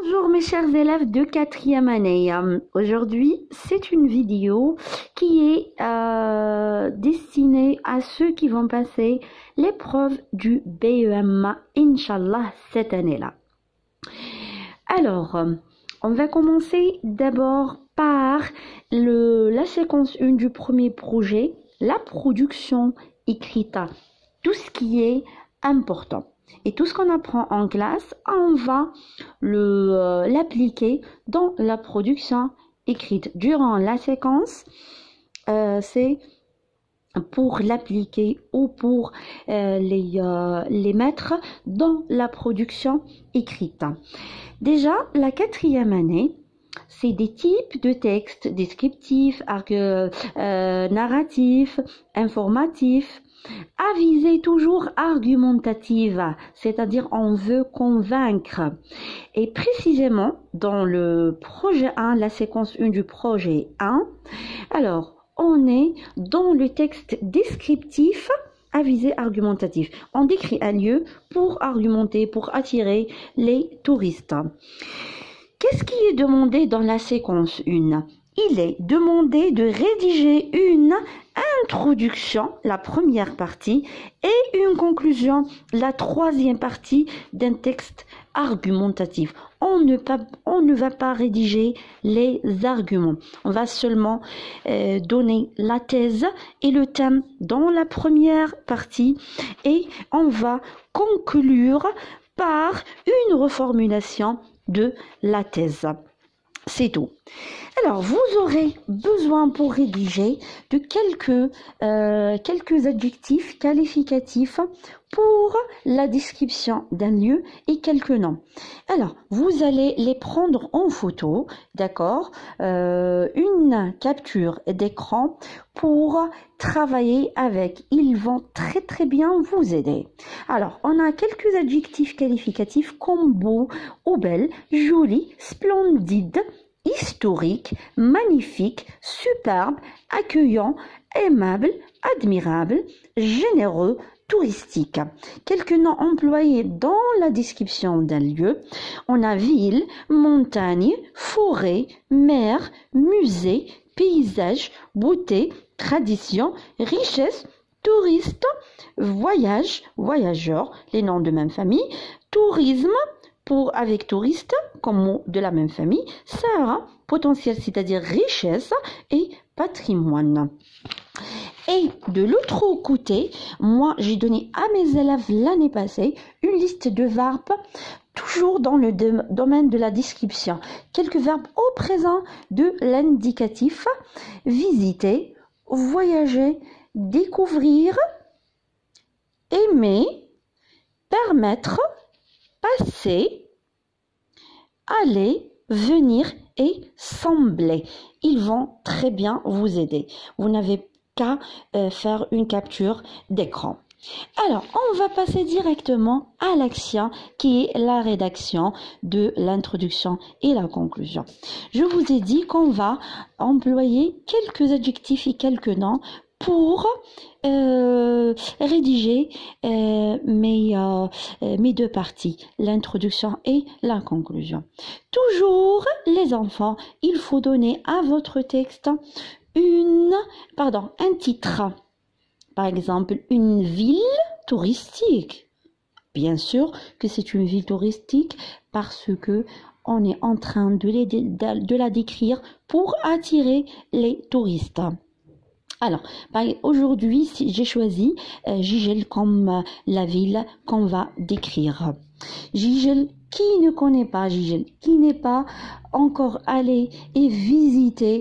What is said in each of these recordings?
Bonjour mes chers élèves de quatrième année. Aujourd'hui, c'est une vidéo qui est destinée à ceux qui vont passer l'épreuve du BEMA, Inch'Allah, cette année-là. Alors, on va commencer d'abord par la séquence 1 du premier projet, la production écrite, tout ce qui est important. Et tout ce qu'on apprend en classe, on va l'appliquer dans la production écrite. Durant la séquence, c'est pour l'appliquer ou pour les mettre dans la production écrite. Déjà, la quatrième année, c'est des types de textes descriptifs, narratifs, informatifs, à visée toujours argumentative, c'est-à-dire on veut convaincre. Et précisément dans le projet 1, la séquence 1 du projet 1, alors on est dans le texte descriptif à visée argumentative. On décrit un lieu pour argumenter, pour attirer les touristes. Qu'est-ce qui est demandé dans la séquence 1? Il est demandé de rédiger une introduction, la première partie, et une conclusion, la troisième partie d'un texte argumentatif. On ne va pas rédiger les arguments. On va seulement donner la thèse et le thème dans la première partie et on va conclure par une reformulation de la thèse. C'est tout. Alors, vous aurez besoin pour rédiger de quelques adjectifs qualificatifs pour la description d'un lieu et quelques noms. Alors, vous allez les prendre en photo, d'accord, une capture d'écran pour travailler avec. Ils vont très bien vous aider. Alors, on a quelques adjectifs qualificatifs comme beau ou belle, joli, splendide, historique, magnifique, superbe, accueillant, aimable, admirable, généreux, touristique. Quelques noms employés dans la description d'un lieu. On a ville, montagne, forêt, mer, musée, paysage, beauté, tradition, richesse, touriste, voyage, voyageur, les noms de même famille, tourisme, avec touriste, comme mot de la même famille, Sahara, potentiel, c'est-à-dire richesse et patrimoine. Et de l'autre côté, moi, j'ai donné à mes élèves l'année passée une liste de verbes toujours dans le domaine de la description. Quelques verbes au présent de l'indicatif, visiter, voyager, découvrir, aimer, permettre, passer, aller, venir et sembler. Ils vont très bien vous aider. Vous n'avez qu'à faire une capture d'écran. Alors, on va passer directement à l'action qui est la rédaction de l'introduction et la conclusion. Je vous ai dit qu'on va employer quelques adjectifs et quelques noms pour rédiger mes deux parties, l'introduction et la conclusion. Toujours, les enfants, il faut donner à votre texte un titre. Par exemple, une ville touristique. Bien sûr que c'est une ville touristique parce que on est en train de la décrire pour attirer les touristes. Alors, aujourd'hui, j'ai choisi Jijel comme la ville qu'on va décrire. Jijel, qui ne connaît pas Jijel, qui n'est pas encore allé et visité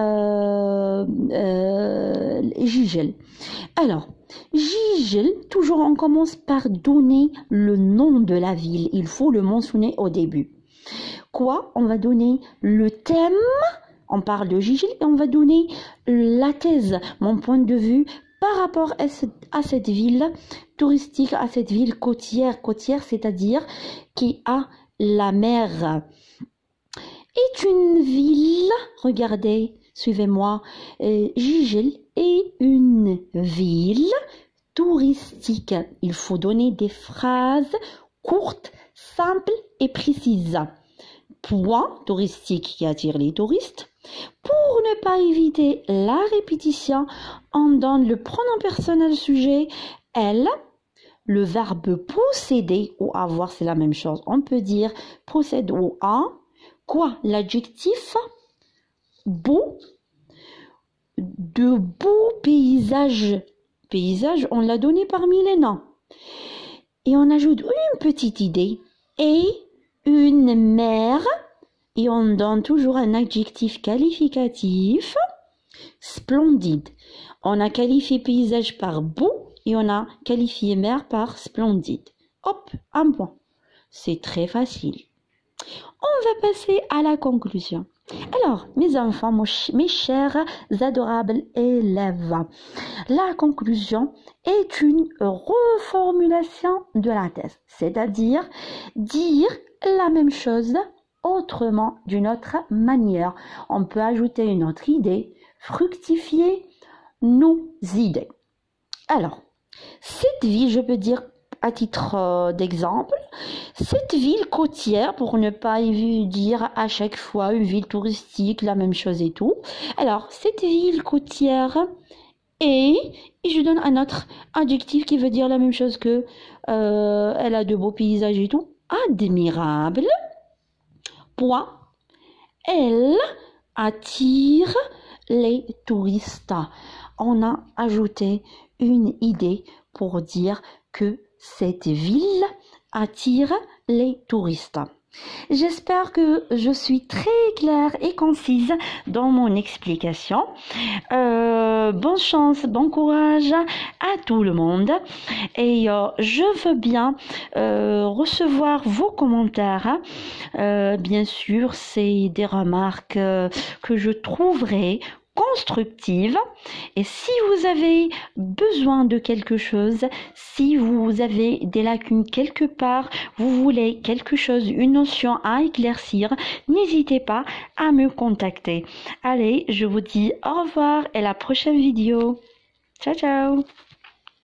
Jijel. Alors, Jijel, toujours on commence par donner le nom de la ville. Il faut le mentionner au début. Quoi? On va donner le thème. On parle de Jijel et on va donner la thèse, mon point de vue par rapport à cette ville touristique, à cette ville côtière, c'est-à-dire qui a la mer. Est une ville, regardez, suivez-moi, Jijel est une ville touristique. Il faut donner des phrases courtes, simples et précises. point touristique qui attire les touristes. Pour ne pas éviter la répétition, on donne le pronom personnel sujet elle. Le verbe posséder ou avoir, c'est la même chose. On peut dire possède ou a. Quoi? L'adjectif beau. De beaux paysages. Paysage, on l'a donné parmi les noms. Et on ajoute une petite idée. Et une mer. Et on donne toujours un adjectif qualificatif. Splendide. On a qualifié paysage par beau. Et on a qualifié mer par splendide. Hop, un point. C'est très facile. On va passer à la conclusion. Alors, mes enfants, mes chers adorables élèves, la conclusion est une reformulation de la thèse, c'est-à-dire dire la même chose autrement, d'une autre manière. On peut ajouter une autre idée, fructifier nos idées. Alors, cette ville, je peux dire à titre d'exemple, cette ville côtière, pour ne pas dire à chaque fois une ville touristique, la même chose et tout. Alors, cette ville côtière et je donne un autre adjectif qui veut dire la même chose que elle a de beaux paysages et tout. Admirable. Point. Elle attire les touristes. On a ajouté une idée pour dire que cette ville attire les touristes. J'espère que je suis très claire et concise dans mon explication. Bonne chance, bon courage à tout le monde. Et je veux bien recevoir vos commentaires. Bien sûr, c'est des remarques que je trouverai constructive. Et si vous avez besoin de quelque chose, si vous avez des lacunes quelque part, vous voulez quelque chose, une notion à éclaircir, n'hésitez pas à me contacter. Allez, je vous dis au revoir et à la prochaine vidéo. Ciao, ciao!